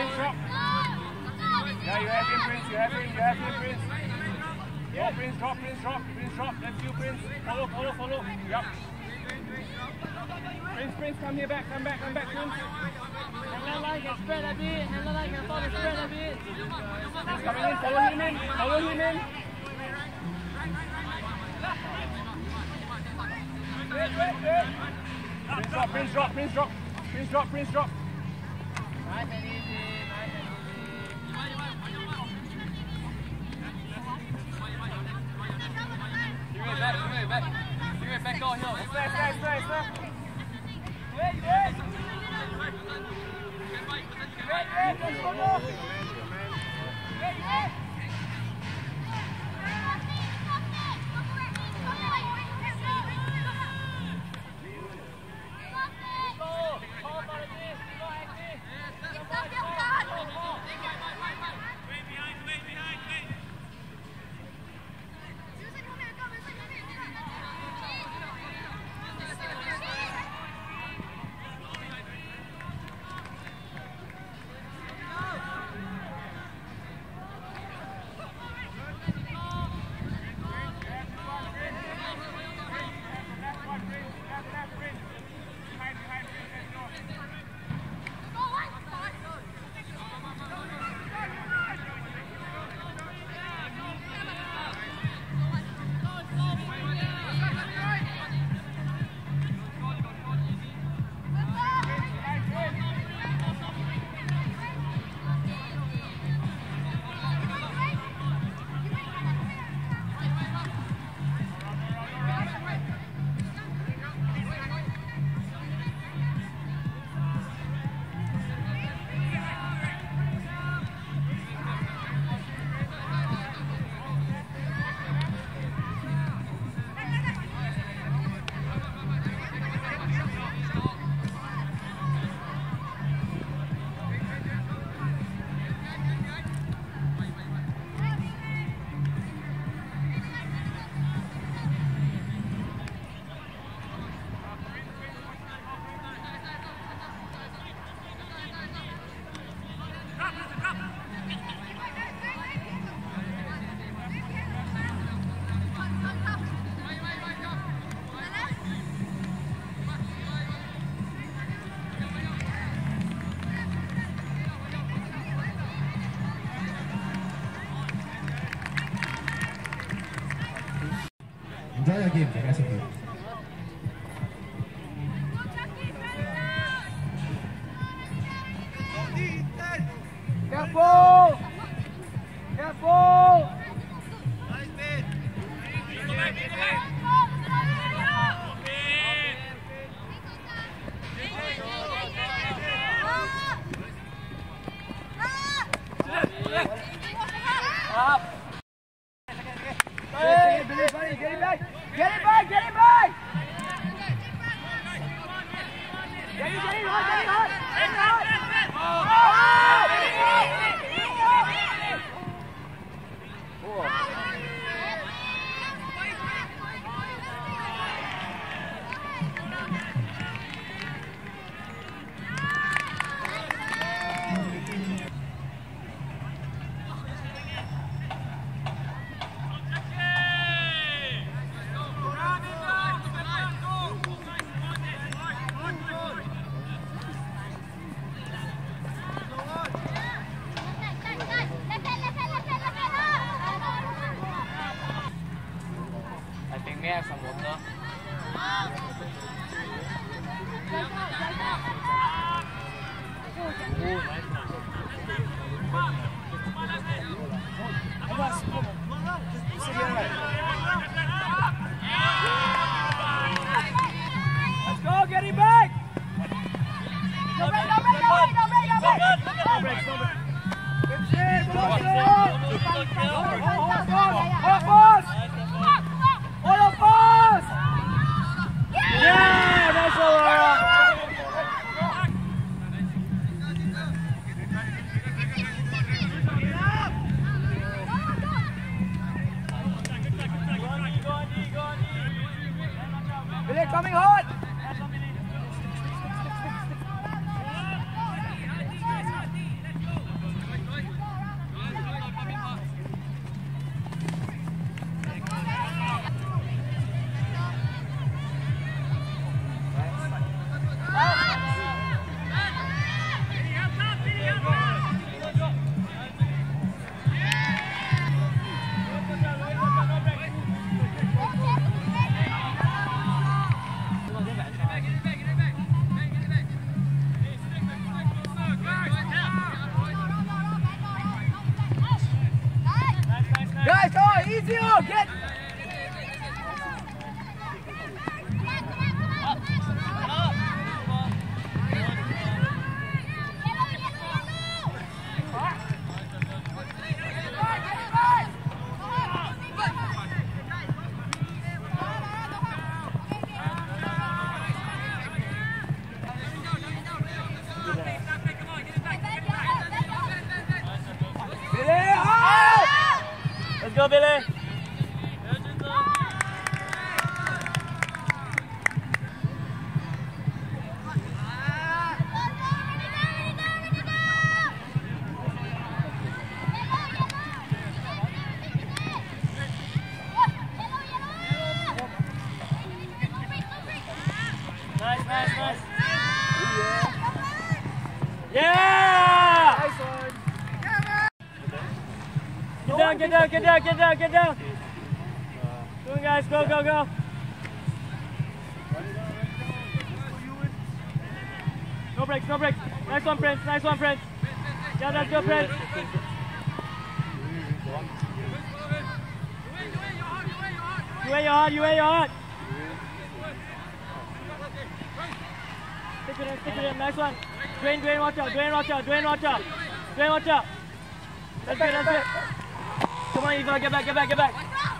Prince, drop. Yeah, you have him, Prince. You have him, Prince. Yeah, Prince, drop. Prince, drop. Left you, Prince. Follow. Yup. Prince, come here back, Prince. Handler line can spread a bit. Handler line can follow spread a bit. He's coming in, follow him in. Prince, drop. Nice and easy. Give it back on here. Stay. Enjoy your game, the rest of you. Careful! Up! Hey, get it back! Get it hard! Get it hard! May have some water. Let's go, get him back! All of us! Let's go, Billy. Nice. Yeah! Nice one. Get down. Come on, guys, go. No breaks. Nice one, Prince. Yeah, that's good, Prince. You wear your heart. Stick it in. Nice one. Dwayne, watch out. That's it. Come on, Eva, get back.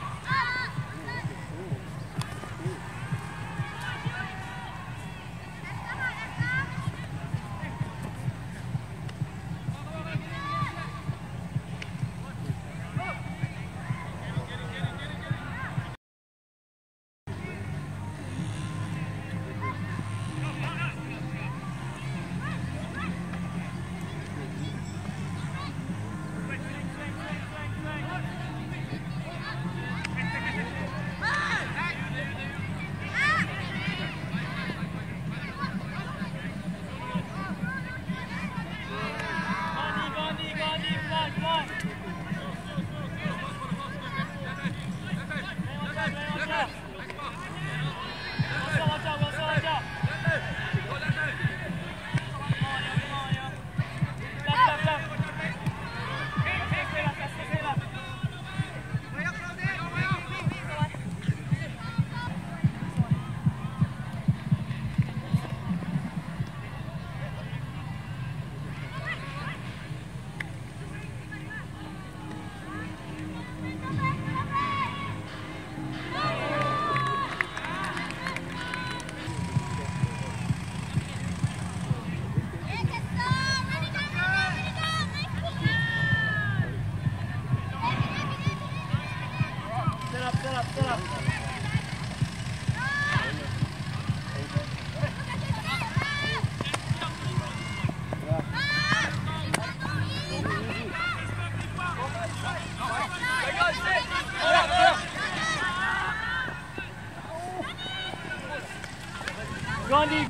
Set up. Gandhi.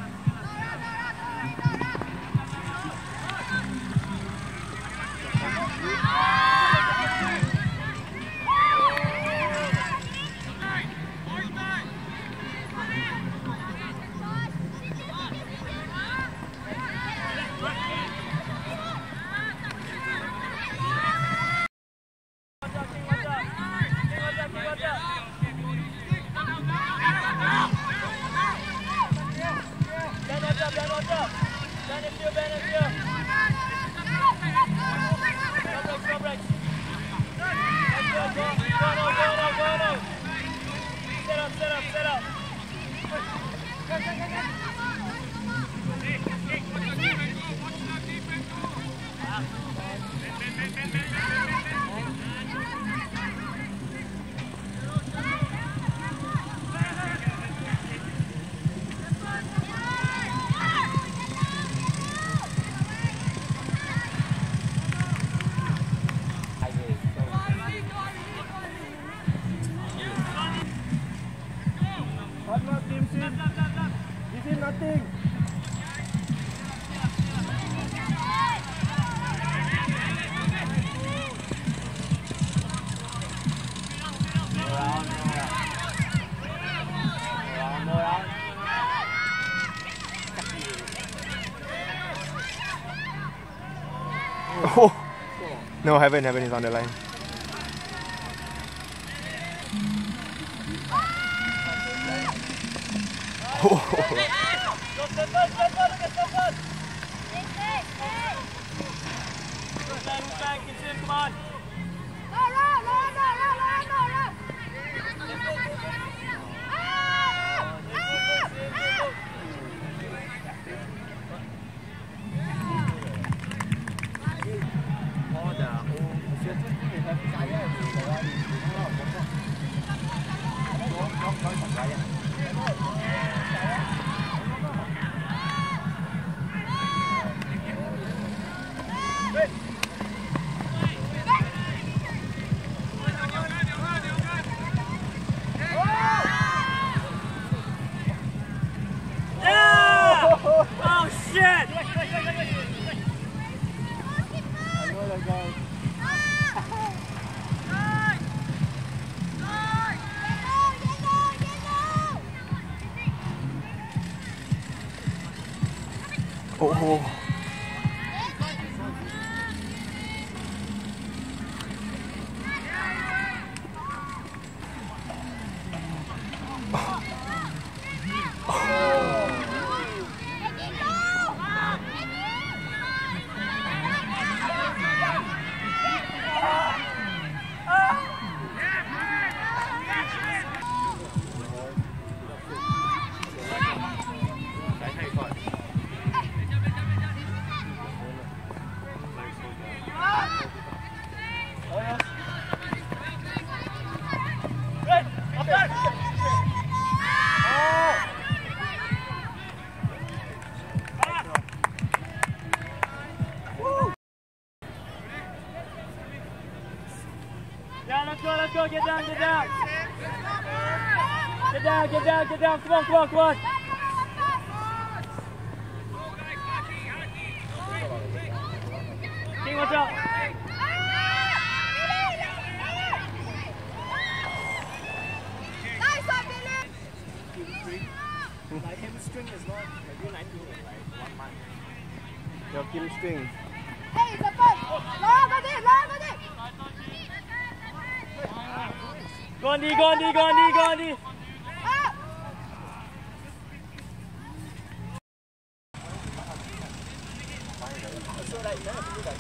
Set up. Nothing. Oh no, haven't is on the line. Oh shit! Oh. Yeah, let's go, get down. Get down, come on. King, watch out. Like hamstring is not maybe 9 to like 1 month. Your kill string. Hey, the ball. Long on it. Go on, D. So like now you like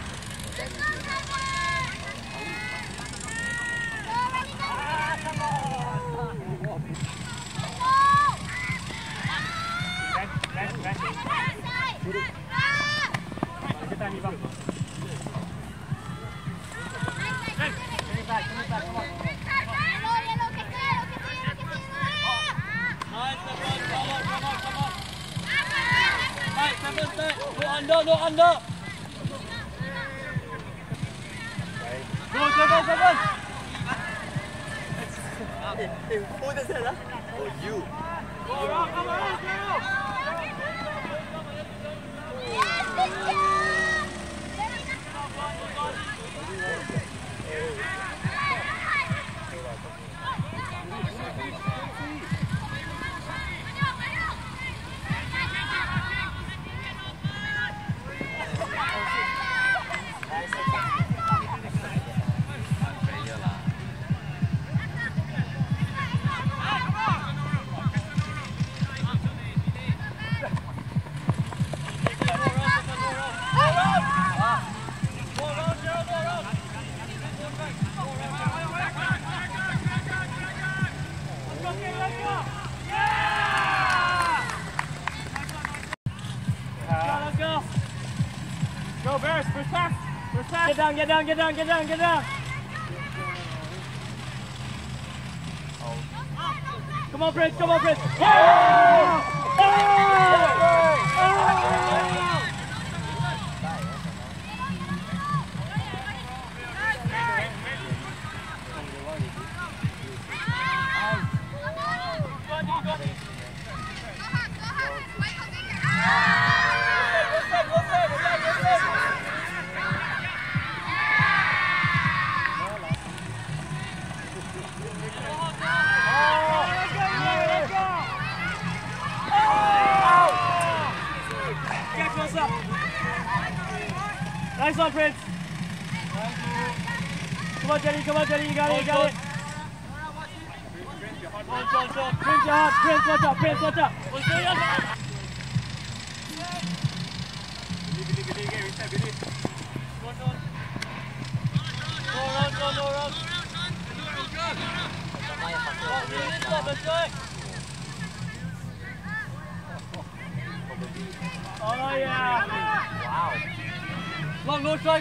No under. Go, 7. who does that? Oh, you. Go around, come on. Go Bears, first pass. Get down. Come on, Prince. Nice one, Prince. Come on, Jenny, you got it. John. Prince, your heart. Prince, watch out. Oh yeah. Wow. Long no strike.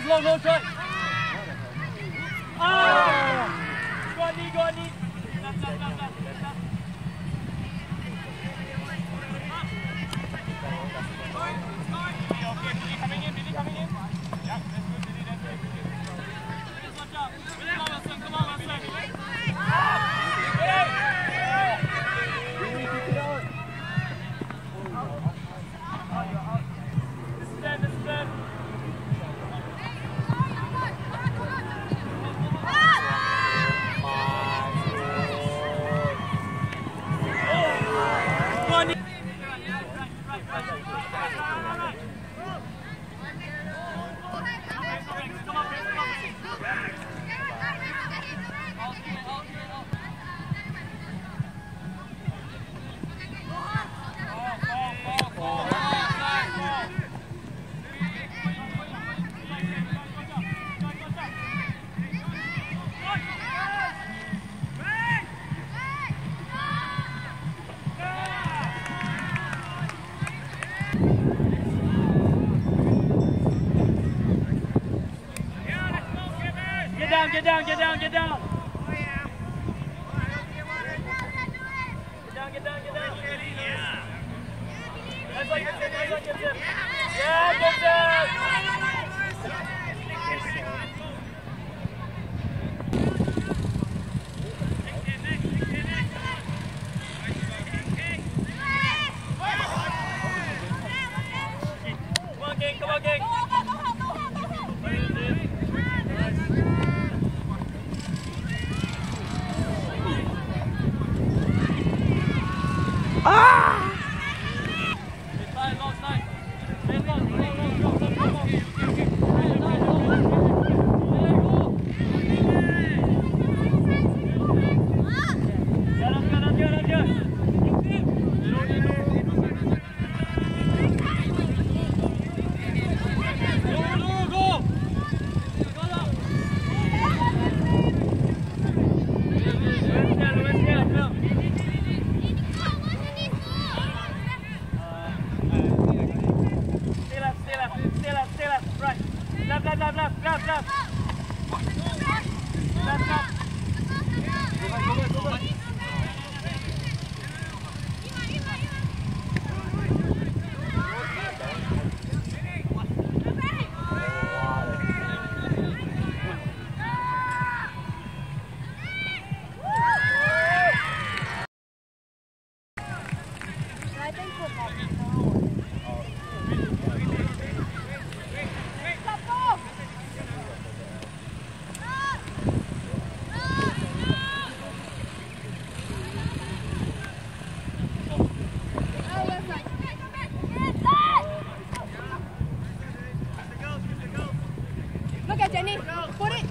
Oh! Go on, knee. Billy coming in. Yeah. down, get down, get down, get down. Get down. That's what gets him, that's what gets him. Yeah, gets him! Come on, gang. Look at Jenny. Put it.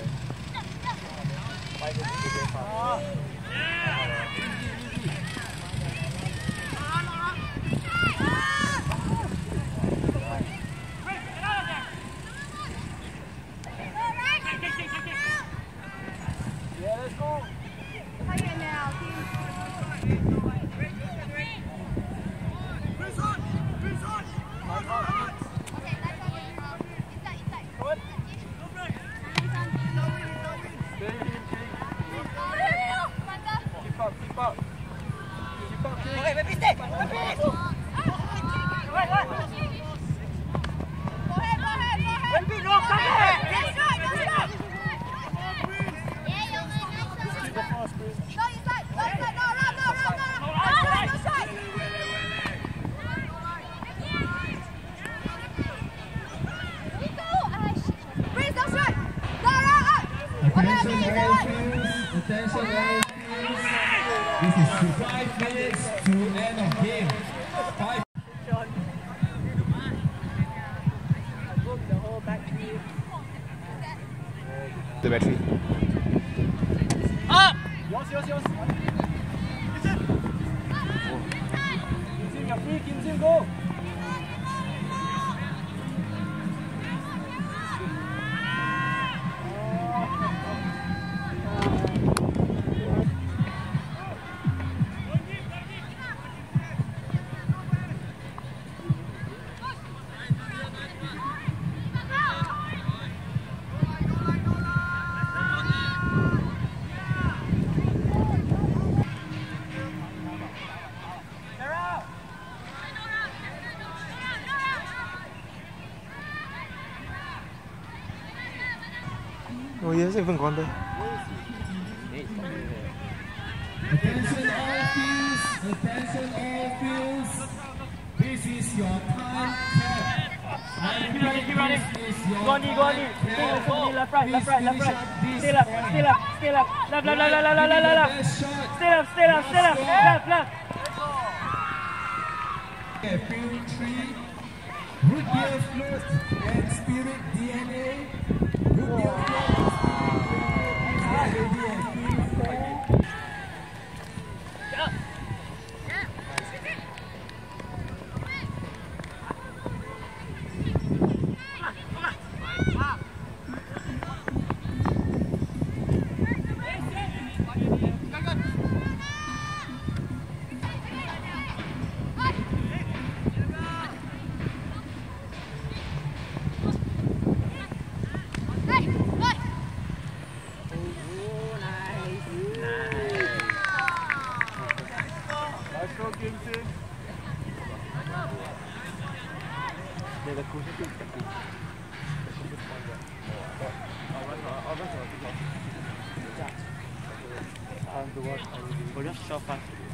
Yeah, let's go. Higher now, Keep up. Okay, baby, stay. Go ahead. Baby, no, come here. That's right. Keep it fast, Chris. No, inside. No, side. Please, that's right. Attention all teams. This is 5 minutes to end of game. 5. The battery. Up! Yours. Kim, you're free. Kim, go. Oh, he hasn't even gone there. Attention all fields. This is your time cap. Keep running. Go on, left, right. Stay left. Left. Stay left. Okay, field 3. Root beer float and spirit DNA. Root beer float and spirit DNA and field 4. We'll just shove fast.